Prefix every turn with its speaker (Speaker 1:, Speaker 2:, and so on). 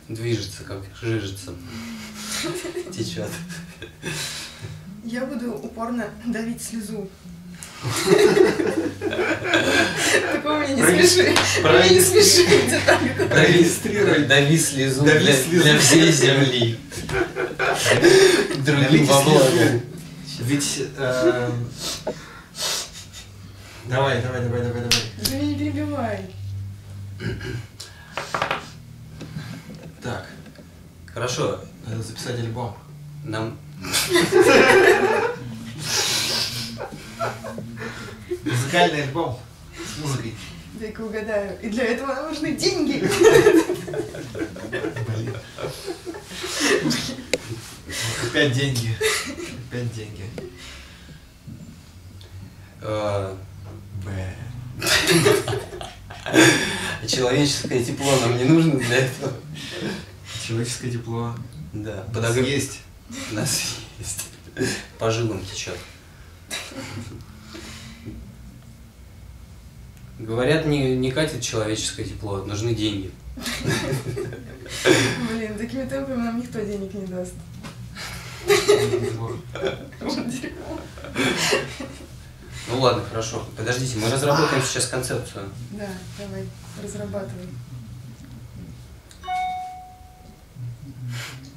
Speaker 1: движется, как жижется. Течет.
Speaker 2: Я буду упорно давить слезу. Такого меня не смеши. Меня не смеши.
Speaker 1: Продемонстрируй. Дави слезу для всей земли. Другим во благо.
Speaker 3: Ведь... Давай.
Speaker 2: Ты меня не перебивай.
Speaker 3: Так,
Speaker 1: Хорошо.
Speaker 3: надо записать альбом.
Speaker 1: Нам...
Speaker 3: Музыкальный альбом с музыкой.
Speaker 2: Дай-ка угадаю. И для этого нам нужны деньги.
Speaker 3: Блин. Опять деньги. Опять деньги.
Speaker 1: Человеческое тепло нам не нужно для этого.
Speaker 3: Человеческое тепло.
Speaker 1: Да.
Speaker 3: У нас есть.
Speaker 1: У нас есть. По жилам течет. Говорят, не катит человеческое тепло, нужны деньги.
Speaker 2: Блин, такими темпами нам никто денег не даст.
Speaker 1: Ну ладно, хорошо. Подождите, мы разработаем сейчас концепцию.
Speaker 2: Да, давай, разрабатывай.